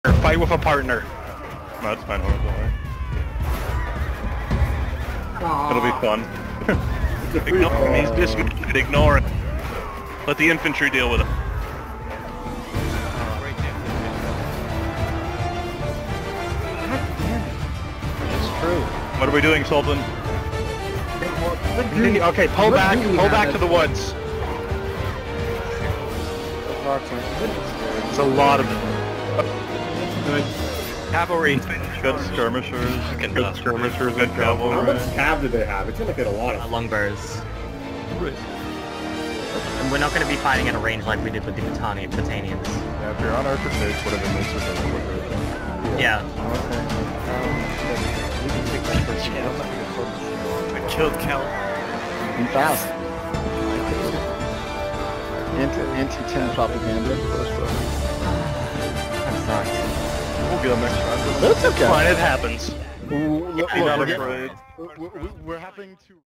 Fight with a partner. No, that's fine, don't worry. It'll be fun. Ignore him, he's dismounted, ignore it. Let the infantry deal with him. It's true. What are we doing, Sultan? Okay, pull back to the woods. It's a lot of it. Cavalry. Good skirmishers, good How cavalry. much cav do they have? It's gonna get a lot of. Longbows. Right. And we're not going to be fighting at a range like we did with the Battanians. Yeah, if you're on Archer Stage, whatever makes it go quicker. Yeah. I killed Cal. And fast. Anti-10 propaganda. That sucks. We'll get them next round. That's okay. Fine, it happens. Be not afraid. We're having to...